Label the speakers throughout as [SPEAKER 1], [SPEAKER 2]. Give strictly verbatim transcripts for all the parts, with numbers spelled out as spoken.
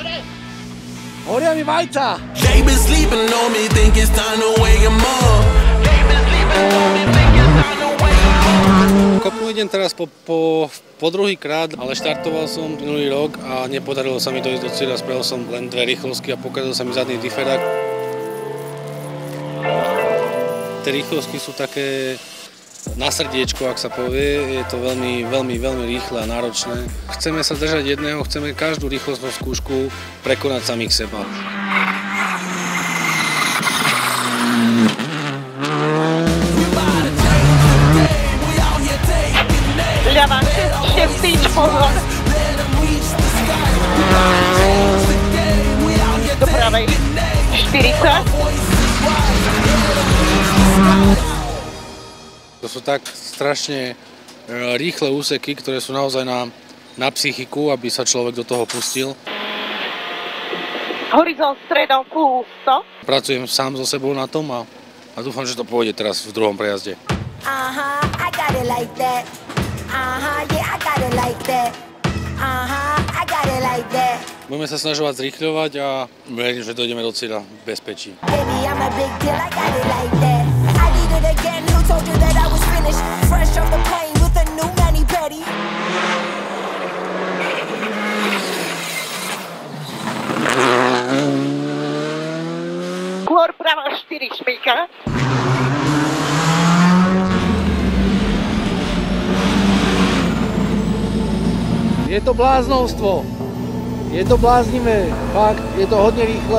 [SPEAKER 1] Horia mi vajca!
[SPEAKER 2] They been sleeping on me, think it's time to wake 'em up. They been sleeping on me, think it's time to wake 'em up.
[SPEAKER 3] Kopnú idem teraz po, po, po druhý krát, ale štartoval som minulý rok a nepodarilo sa mi to ísť do cieľa. Spravil som len dve rýchlostky a pokazil sa mi zadný diferák. Tie rýchlostky sú také na srdiečko, ak sa povie. Je to veľmi, veľmi, veľmi rýchle a náročné. Chceme sa držať jedného, chceme každú rýchlostnú skúšku prekonať samých seba.
[SPEAKER 4] Ľava, šesť, pozor. Do pravej, štyridsať.
[SPEAKER 3] To sú tak strašne rýchle úseky, ktoré sú naozaj na, na psychiku, aby sa človek do toho pustil.
[SPEAKER 4] Horizont stredom full sto.
[SPEAKER 3] Pracujem sám so sebou na tom a, a dúfam, že to pôjde teraz v druhom prejazde.
[SPEAKER 5] Aha, I got it like that. Aha, yeah, I got it like that. Aha, I got it like that.
[SPEAKER 3] Budeme sa snažovať zrýchľovať a verím, že dojdeme do cieľa v bezpečí.
[SPEAKER 5] Baby, I'm a big deal, I got it like that. I did it again, who told you that I was finished? Fresh off the plane with a new mani-pedi.
[SPEAKER 4] Skôr prava štyri šmíka.
[SPEAKER 1] Je to bláznovstvo. Je to bláznivé. Fakt, je to hodne rýchle.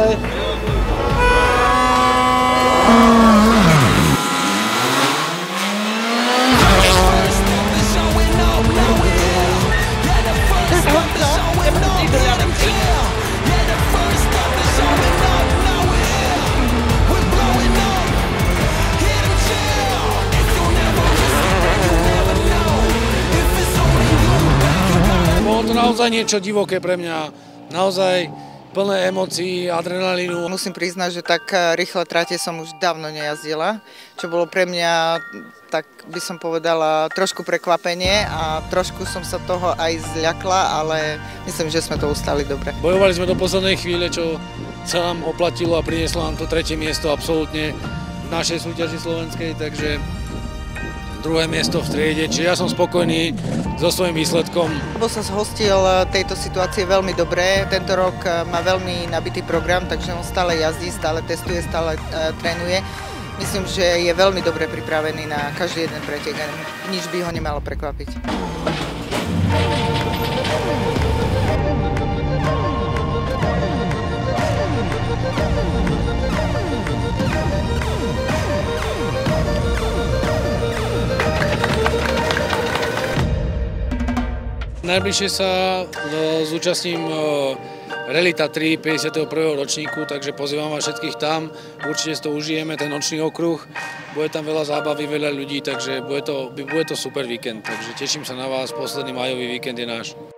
[SPEAKER 3] Bolo to naozaj niečo divoké pre mňa, naozaj plné emócií, adrenalínu.
[SPEAKER 6] Musím priznať, že tak rýchle trate som už dávno nejazdila, čo bolo pre mňa, tak by som povedala, trošku prekvapenie a trošku som sa toho aj zľakla, ale myslím, že sme to ustali dobre.
[SPEAKER 3] Bojovali sme do poslednej chvíle, čo sa nám oplatilo a prinieslo nám to tretie miesto absolútne v našej súťaži slovenskej, takže druhé miesto v triede, čiže ja som spokojný so svojím výsledkom.
[SPEAKER 6] Lebo sa zhostil tejto situácie veľmi dobre, tento rok má veľmi nabitý program, takže on stále jazdí, stále testuje, stále uh, trénuje. Myslím, že je veľmi dobre pripravený na každý jeden pretek a nič by ho nemalo prekvapiť.
[SPEAKER 3] Najbližšie sa zúčastním Relita tri päťdesiateho prvého ročníku, takže pozývam vás všetkých tam. Určite si to užijeme, ten nočný okruh. Bude tam veľa zábavy, veľa ľudí, takže bude to, bude to super víkend. Takže teším sa na vás, posledný májový víkend je náš.